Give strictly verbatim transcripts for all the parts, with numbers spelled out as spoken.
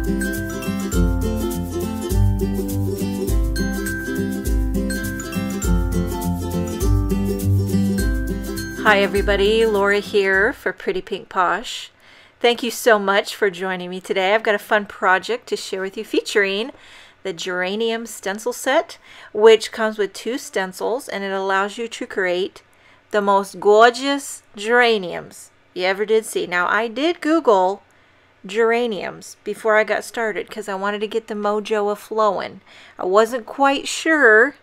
Hi everybody, Laura here for Pretty Pink Posh. Thank you so much for joining me today. I've got a fun project to share with you featuring the geranium stencil set, which comes with two stencils and it allows you to create the most gorgeous geraniums you ever did see. Now I did Google geraniums before I got started because I wanted to get the mojo of flowing. I wasn't quite sure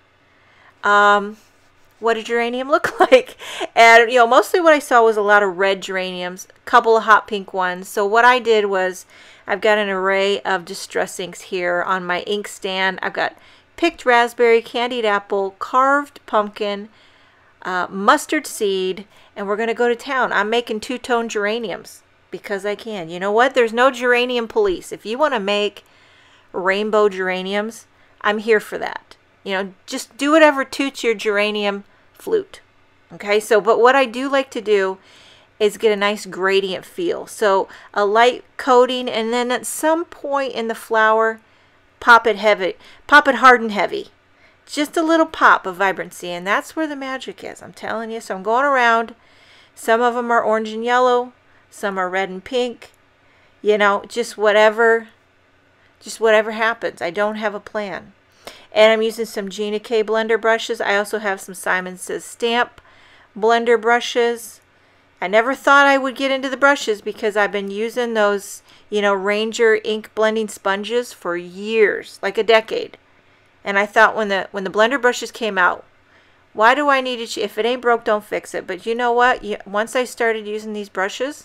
um, what a geranium looked like, and you know, mostly what I saw was a lot of red geraniums, a couple of hot pink ones. So what I did was I've got an array of distress inks here on my ink stand. I've got picked raspberry, candied apple, carved pumpkin, uh, mustard seed, and we're gonna go to town. I'm making two-tone geraniums because I can. You know what? There's no geranium police. If you want to make rainbow geraniums, I'm here for that. You know, just do whatever toots your geranium flute. Okay, so but what I do like to do is get a nice gradient feel. So a light coating, and then at some point in the flower, pop it heavy, pop it hard and heavy. Just a little pop of vibrancy, and that's where the magic is. I'm telling you. So I'm going around. Some of them are orange and yellow, some are red and pink. You know, just whatever, just whatever happens. I don't have a plan. And I'm using some Gina K blender brushes. I also have some Simon Says Stamp blender brushes. I never thought I would get into the brushes because I've been using those, you know, Ranger ink blending sponges for years, like a decade. And I thought when the when the blender brushes came out, why do I need it? If it ain't broke, don't fix it. But you know what? You, once I started using these brushes,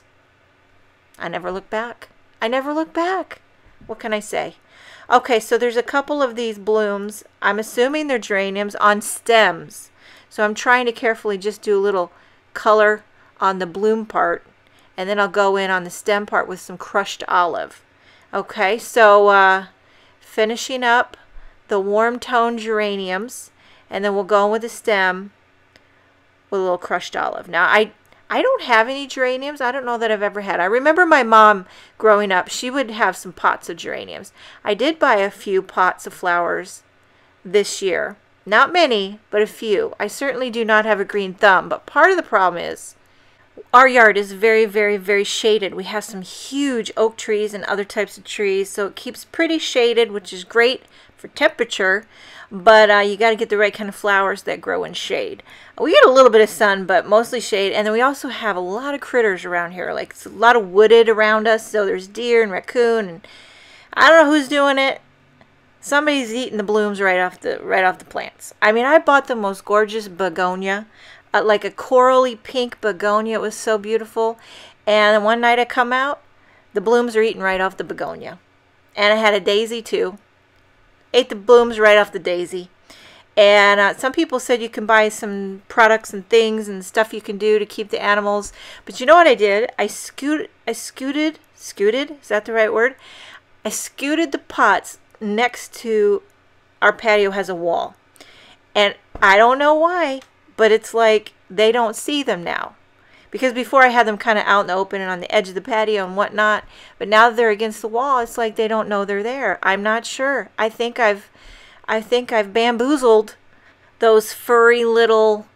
I never looked back. I never looked back. What can I say? Okay, so there's a couple of these blooms. I'm assuming they're geraniums on stems. So I'm trying to carefully just do a little color on the bloom part, and then I'll go in on the stem part with some crushed olive. Okay, so uh, finishing up the warm tone geraniums, and then we'll go in with the stem with a little crushed olive. Now I I don't have any geraniums. I don't know that I've ever had. I remember my mom growing up, she would have some pots of geraniums. I did buy a few pots of flowers this year. Not many, but a few. I certainly do not have a green thumb, but part of the problem is our yard is very, very, very shaded. We have some huge oak trees and other types of trees, so it keeps pretty shaded, which is great for temperature, but uh, you got to get the right kind of flowers that grow in shade. We get a little bit of sun, but mostly shade, and then we also have a lot of critters around here. Like, it's a lot of wooded around us, so there's deer and raccoon, and I don't know who's doing it. Somebody's eating the blooms right off the right off the plants. I mean, I bought the most gorgeous begonia, uh, like a corally pink begonia. It was so beautiful, and one night I come out, the blooms are eating right off the begonia, and I had a daisy too. Ate the blooms right off the daisy. And uh, some people said you can buy some products and things and stuff you can do to keep the animals. But you know what I did? I scoot, I scooted, scooted, is that the right word? I scooted the pots next to our patio has a wall. And I don't know why, but it's like they don't see them now. Because before I had them kind of out in the open and on the edge of the patio and whatnot. But now that they're against the wall, it's like they don't know they're there. I'm not sure. I think I've, I think I've bamboozled those furry little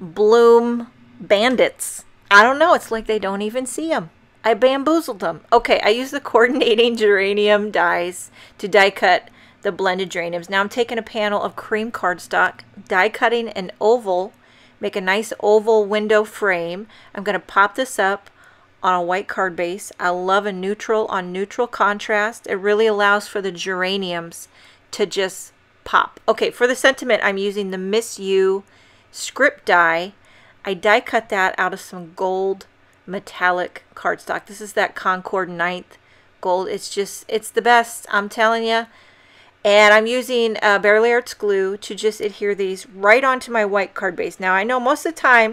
bloom bandits. I don't know. It's like they don't even see them. I bamboozled them. Okay, I use the coordinating geranium dies to die cut the blended geraniums. Now I'm taking a panel of cream cardstock, die cutting an oval. Make a nice oval window frame. I'm going to pop this up on a white card base. I love a neutral on neutral contrast. It really allows for the geraniums to just pop. Okay, for the sentiment, I'm using the Miss You script die. I die cut that out of some gold metallic cardstock. This is that Concord ninth gold. It's just, it's the best, I'm telling you. And I'm using uh, Bearly Arts glue to just adhere these right onto my white card base. Now I know most of the time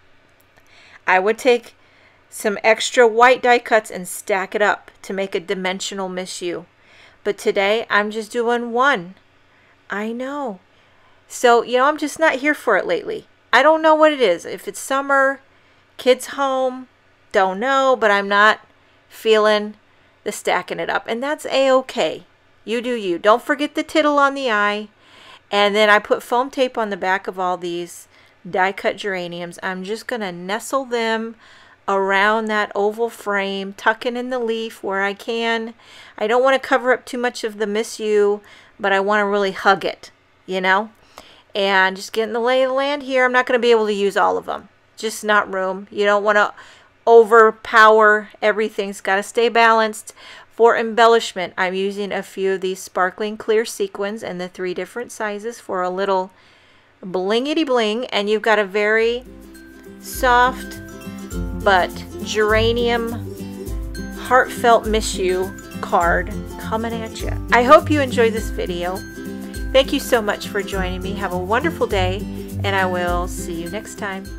I would take some extra white die cuts and stack it up to make a dimensional Miss You. But today I'm just doing one. I know. So, you know, I'm just not here for it lately. I don't know what it is. If it's summer, kids home, don't know, but I'm not feeling the stacking it up, and that's a-okay. You do you. Don't forget the tittle on the eye. And then I put foam tape on the back of all these die cut geraniums. I'm just going to nestle them around that oval frame, tucking in the leaf where I can. I don't want to cover up too much of the Miss You, but I want to really hug it, you know? And just getting the lay of the land here. I'm not going to be able to use all of them. Just not room. You don't want to overpower everything. It's got to stay balanced. For embellishment, I'm using a few of these sparkling clear sequins in the three different sizes for a little blingity bling. And you've got a very soft but geranium heartfelt Miss You card coming at you. I hope you enjoyed this video. Thank you so much for joining me. Have a wonderful day, and I will see you next time.